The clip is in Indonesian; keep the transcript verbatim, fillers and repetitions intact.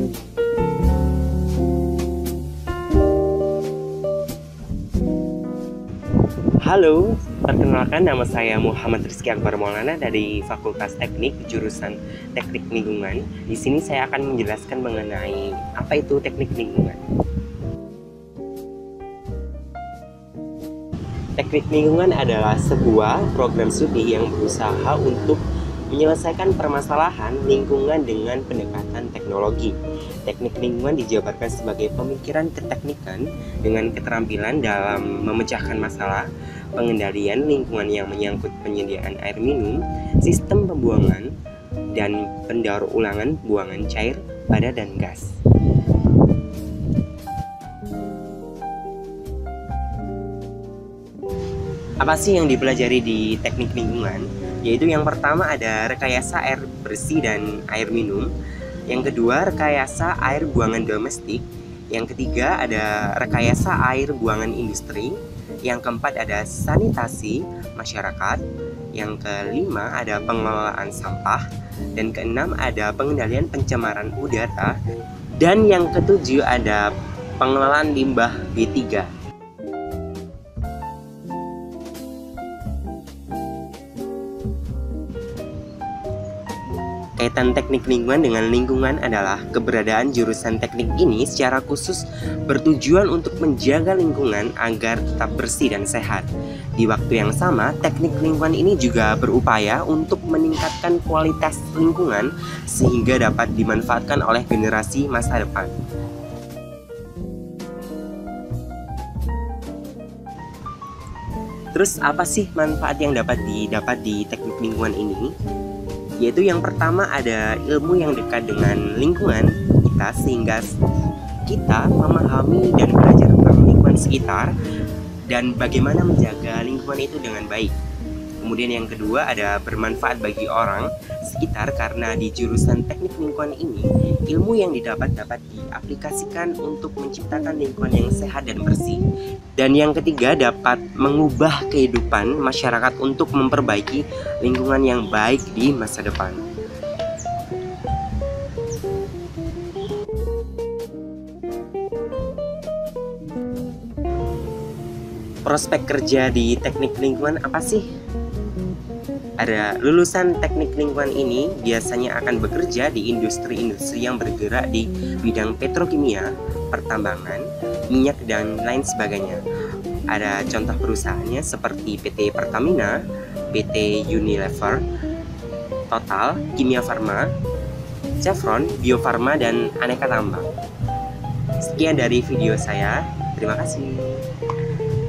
Halo, perkenalkan nama saya Muhammad Rizky Akbar Maulana dari Fakultas Teknik jurusan Teknik Lingkungan. Di sini saya akan menjelaskan mengenai apa itu teknik lingkungan. Teknik lingkungan adalah sebuah program studi yang berusaha untuk menyelesaikan permasalahan lingkungan dengan pendekatan teknologi. Teknik lingkungan dijabarkan sebagai pemikiran keteknikan dengan keterampilan dalam memecahkan masalah, pengendalian lingkungan yang menyangkut penyediaan air minum, sistem pembuangan, dan pendaur ulangan buangan cair, padat, dan gas. Apa sih yang dipelajari di teknik lingkungan? Yaitu yang pertama ada rekayasa air bersih dan air minum. Yang kedua, rekayasa air buangan domestik. Yang ketiga, ada rekayasa air buangan industri. Yang keempat, ada sanitasi masyarakat. Yang kelima, ada pengelolaan sampah. Dan keenam, ada pengendalian pencemaran udara. Dan yang ketujuh, ada pengelolaan limbah B tiga. Kaitan teknik lingkungan dengan lingkungan adalah keberadaan jurusan teknik ini secara khusus bertujuan untuk menjaga lingkungan agar tetap bersih dan sehat. Di waktu yang sama, teknik lingkungan ini juga berupaya untuk meningkatkan kualitas lingkungan sehingga dapat dimanfaatkan oleh generasi masa depan. Terus apa sih manfaat yang dapat didapat di teknik lingkungan ini? Yaitu yang pertama ada ilmu yang dekat dengan lingkungan kita sehingga kita memahami dan belajar tentang lingkungan sekitar dan bagaimana menjaga lingkungan itu dengan baik. Kemudian yang kedua ada bermanfaat bagi orang sekitar karena di jurusan teknik lingkungan ini ilmu yang didapat dapat diaplikasikan untuk menciptakan lingkungan yang sehat dan bersih. Dan yang ketiga dapat mengubah kehidupan masyarakat untuk memperbaiki lingkungan yang baik di masa depan. Prospek kerja di teknik lingkungan apa sih? Ada lulusan teknik lingkungan ini biasanya akan bekerja di industri-industri yang bergerak di bidang petrokimia, pertambangan, minyak, dan lain sebagainya. Ada contoh perusahaannya seperti P T Pertamina, P T Unilever, Total, Kimia Farma, Chevron, Bio Farma, dan aneka tambang. Sekian dari video saya. Terima kasih.